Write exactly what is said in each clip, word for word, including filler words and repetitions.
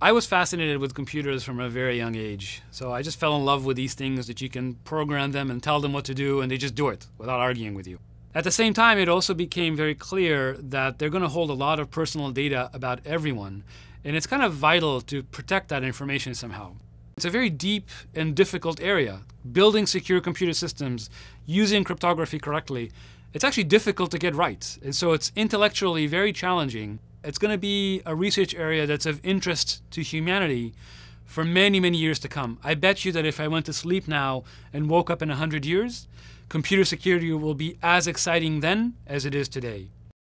I was fascinated with computers from a very young age. So I just fell in love with these things that you can program them and tell them what to do, and they just do it without arguing with you. At the same time, it also became very clear that they're going to hold a lot of personal data about everyone. And it's kind of vital to protect that information somehow. It's a very deep and difficult area. Building secure computer systems, using cryptography correctly, it's actually difficult to get right. And so it's intellectually very challenging. It's going to be a research area that's of interest to humanity for many, many years to come. I bet you that if I went to sleep now and woke up in a hundred years, computer security will be as exciting then as it is today.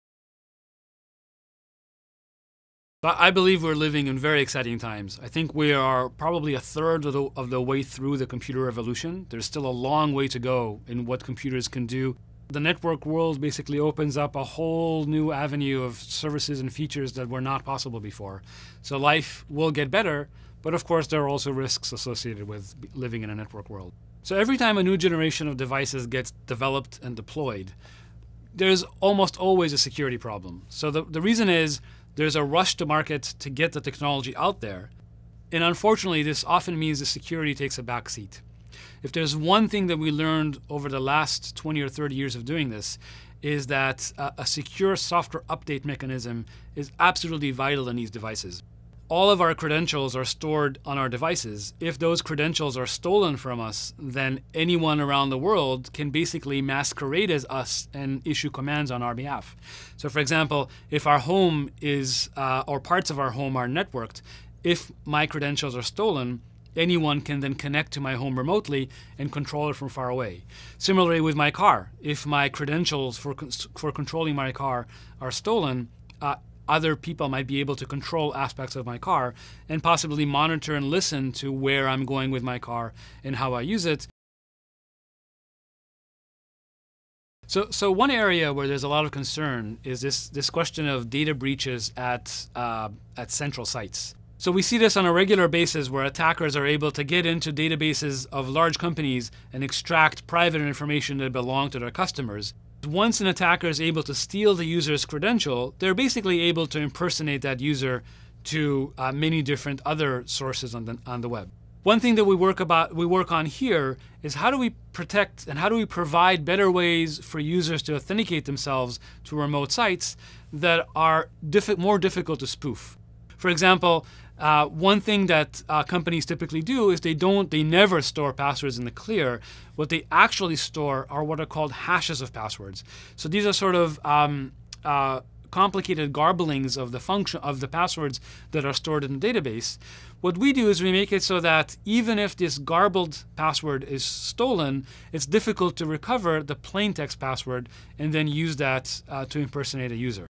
But I believe we're living in very exciting times. I think we are probably a third of the, of the way through the computer revolution. There's still a long way to go in what computers can do. The network world basically opens up a whole new avenue of services and features that were not possible before. So life will get better, but of course there are also risks associated with living in a network world. So every time a new generation of devices gets developed and deployed, there's almost always a security problem. So the, the reason is there's a rush to market to get the technology out there. And unfortunately, this often means the security takes a back seat. If there's one thing that we learned over the last twenty or thirty years of doing this, is that uh, a secure software update mechanism is absolutely vital in these devices. All of our credentials are stored on our devices. If those credentials are stolen from us, then anyone around the world can basically masquerade as us and issue commands on our behalf. So for example, if our home is, uh, or parts of our home are networked, if my credentials are stolen, anyone can then connect to my home remotely and control it from far away. Similarly with my car, if my credentials for, for controlling my car are stolen, uh, other people might be able to control aspects of my car and possibly monitor and listen to where I'm going with my car and how I use it. So, so one area where there's a lot of concern is this, this question of data breaches at, uh, at central sites. So we see this on a regular basis where attackers are able to get into databases of large companies and extract private information that belong to their customers. Once an attacker is able to steal the user's credential, they're basically able to impersonate that user to uh, many different other sources on the, on the web. One thing that we work, about, we work on here is how do we protect and how do we provide better ways for users to authenticate themselves to remote sites that are diffi- more difficult to spoof. For example, Uh, one thing that uh, companies typically do is they don't, they never store passwords in the clear. What they actually store are what are called hashes of passwords. So these are sort of um, uh, complicated garblings of the function of the passwords that are stored in the database. What we do is we make it so that even if this garbled password is stolen, it's difficult to recover the plain text password and then use that uh, to impersonate a user.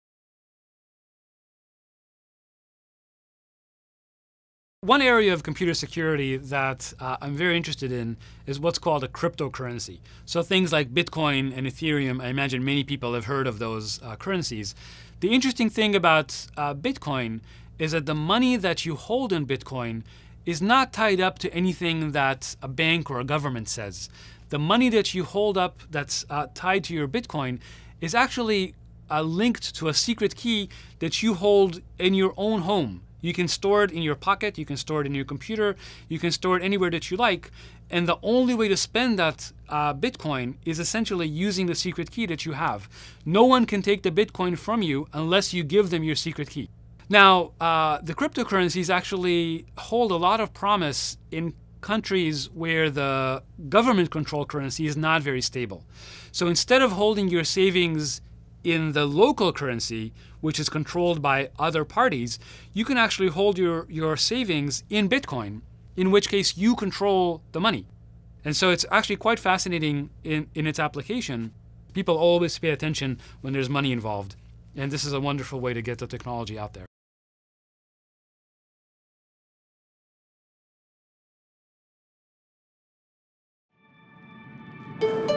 One area of computer security that uh, I'm very interested in is what's called a cryptocurrency. So things like Bitcoin and Ethereum, I imagine many people have heard of those uh, currencies. The interesting thing about uh, Bitcoin is that the money that you hold in Bitcoin is not tied up to anything that a bank or a government says. The money that you hold up that's uh, tied to your Bitcoin is actually uh, linked to a secret key that you hold in your own home. You can store it in your pocket, you can store it in your computer, you can store it anywhere that you like. And the only way to spend that uh, Bitcoin is essentially using the secret key that you have. No one can take the Bitcoin from you unless you give them your secret key. Now, uh, the cryptocurrencies actually hold a lot of promise in countries where the government-controlled currency is not very stable. So instead of holding your savings in the local currency, which is controlled by other parties, you can actually hold your, your savings in Bitcoin, in which case you control the money. And so it's actually quite fascinating in, in its application. People always pay attention when there's money involved. And this is a wonderful way to get the technology out there.